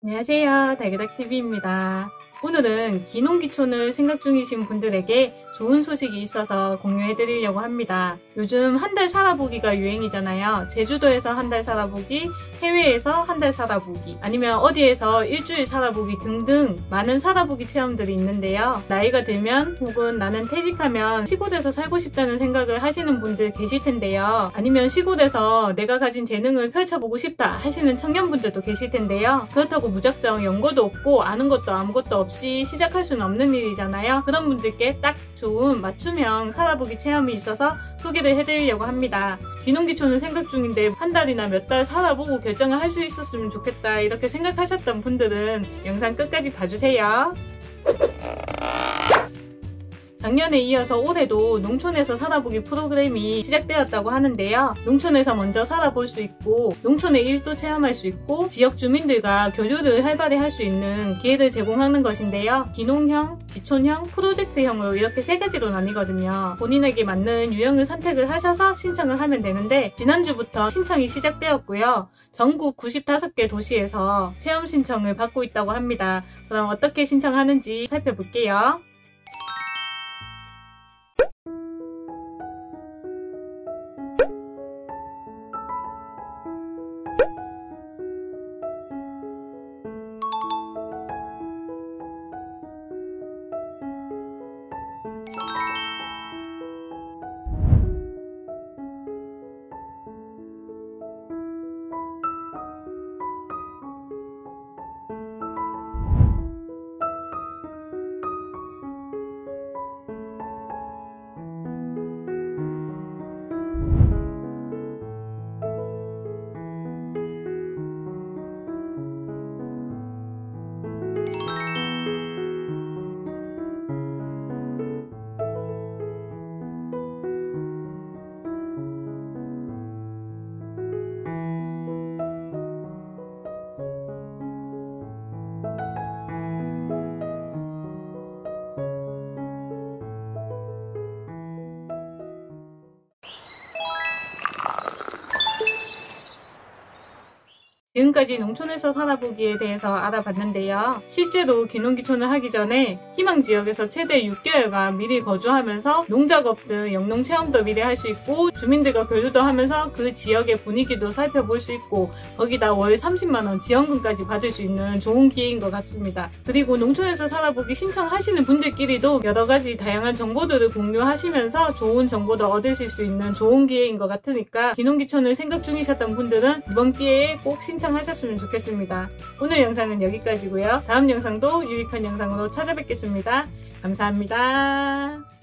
안녕하세요, 달그닥TV입니다. 오늘은 기농기촌을 생각 중이신 분들에게 좋은 소식이 있어서 공유해드리려고 합니다. 요즘 한 달 살아보기가 유행이잖아요. 제주도에서 한 달 살아보기, 해외에서 한 달 살아보기, 아니면 어디에서 일주일 살아보기 등등 많은 살아보기 체험들이 있는데요. 나이가 들면 혹은 나는 퇴직하면 시골에서 살고 싶다는 생각을 하시는 분들 계실 텐데요. 아니면 시골에서 내가 가진 재능을 펼쳐보고 싶다 하시는 청년분들도 계실 텐데요. 그렇다고 무작정 연고도 없고 아는 것도 아무것도 없이 시작할 수는 없는 일이잖아요. 그런 분들께 딱 좋은 맞춤형 살아보기 체험이 있어서 소개를 해드리려고 합니다. 기농기촌을 생각 중인데 한 달이나 몇 달 살아보고 결정을 할 수 있었으면 좋겠다 이렇게 생각하셨던 분들은 영상 끝까지 봐주세요. 작년에 이어서 올해도 농촌에서 살아보기 프로그램이 시작되었다고 하는데요. 농촌에서 먼저 살아볼 수 있고 농촌의 일도 체험할 수 있고 지역 주민들과 교류를 활발히 할 수 있는 기회를 제공하는 것인데요. 기농형, 기촌형, 프로젝트형으로 이렇게 세 가지로 나뉘거든요. 본인에게 맞는 유형을 선택을 하셔서 신청을 하면 되는데 지난주부터 신청이 시작되었고요. 전국 95개 도시에서 체험 신청을 받고 있다고 합니다. 그럼 어떻게 신청하는지 살펴볼게요. 지금까지 농촌에서 살아보기에 대해서 알아봤는데요. 실제로 기농기촌을 하기 전에 희망지역에서 최대 6개월간 미리 거주하면서 농작업 등 영농체험도 미리 할 수 있고 주민들과 교류도 하면서 그 지역의 분위기도 살펴볼 수 있고 거기다 월 30만원 지원금까지 받을 수 있는 좋은 기회인 것 같습니다. 그리고 농촌에서 살아보기 신청하시는 분들끼리도 여러가지 다양한 정보들을 공유하시면서 좋은 정보도 얻으실 수 있는 좋은 기회인 것 같으니까 기농기촌을 생각 중이셨던 분들은 이번 기회에 꼭 신청하셨으면 좋겠습니다. 오늘 영상은 여기까지고요. 다음 영상도 유익한 영상으로 찾아뵙겠습니다. 감사합니다.